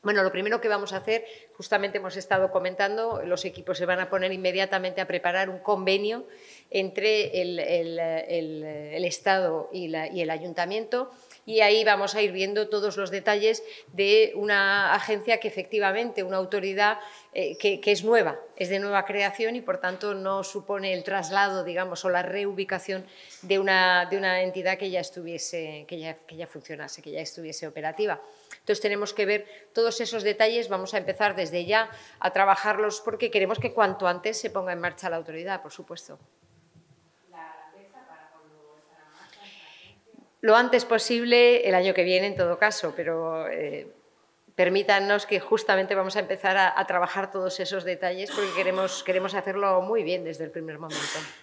Bueno, lo primero que vamos a hacer, justamente hemos estado comentando, los equipos se van a poner inmediatamente a preparar un convenio entre el Estado y el Ayuntamiento, y ahí vamos a ir viendo todos los detalles de una agencia que efectivamente, una autoridad que es nueva, es de nueva creación y por tanto no supone el traslado, digamos, o la reubicación de una entidad que ya estuviese, que ya funcionase, que ya estuviese operativa. Entonces tenemos que ver todos esos detalles, vamos a empezar desde ya a trabajarlos porque queremos que cuanto antes se ponga en marcha la autoridad, por supuesto. Lo antes posible, el año que viene en todo caso, pero permítanos que justamente vamos a empezar a trabajar todos esos detalles porque queremos hacerlo muy bien desde el primer momento.